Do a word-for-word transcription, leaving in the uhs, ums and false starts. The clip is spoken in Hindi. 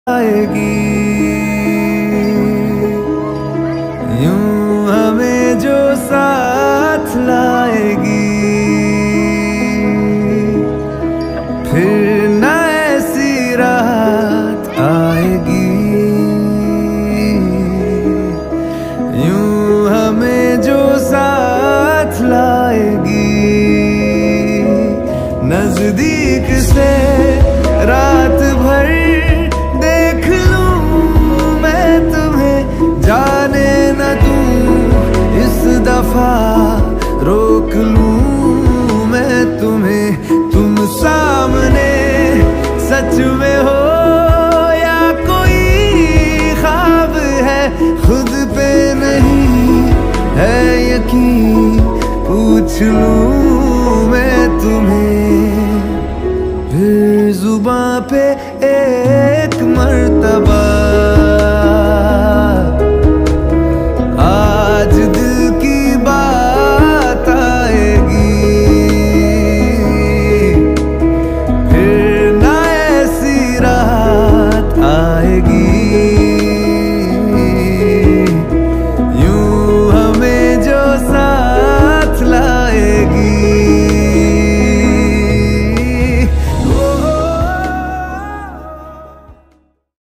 आएगी यूं हमें जो साथ लाएगी, फिर न ऐसी रात आएगी। यूं हमें जो साथ लाएगी, नजदीक से रात भर देख लूं मैं तुम्हें, जाने न दूं इस दफा रोक लूं मैं तुम्हें। तुम सामने सच में हो या कोई ख्वाब है, खुद पे नहीं है यकीन पूछ लूं